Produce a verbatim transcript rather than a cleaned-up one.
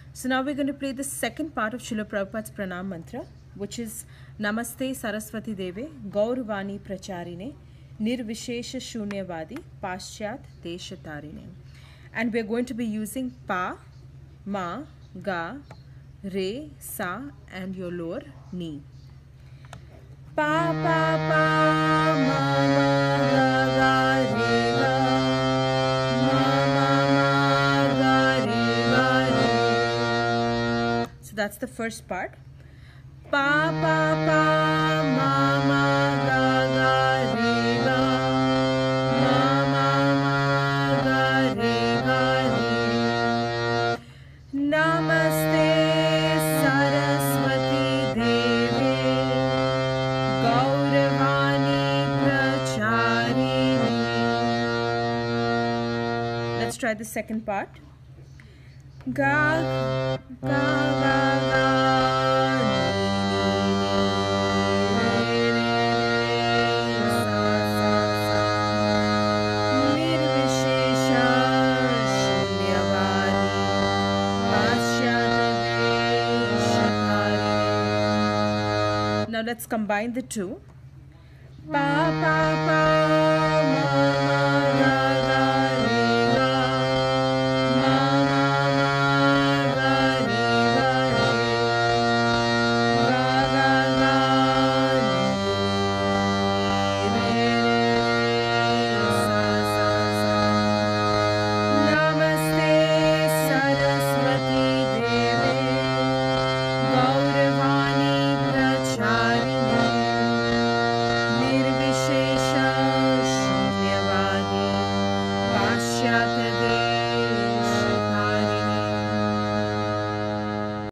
So now we're going to play the second part of Srila Prabhupada's Pranam Mantra, which is Namaste Saraswati Deve Gaurvani Pracharine Nirvishesha Shunyavadi Paschat Deshatarine. And we're going to be using Pa, Ma, Ga, Re, Sa and your lower knee. Pa, pa, pa, ma, ma, ga, ga, re, ga. So that's the first part. Pa, pa, pa, ma, ma, ga, ga, re, ga. Ma, ma, ma, ga, re, ga, re. Namaste Saraswati Deve Gauravani Pracharini. Let's try the second part. Ga, ga, ga, ga, ni, ni, ni, re, re, sa, sa, sa. Nirvishesha Shunyavadi Paschata Deshatarine. Now let's combine the two. Pa, pa,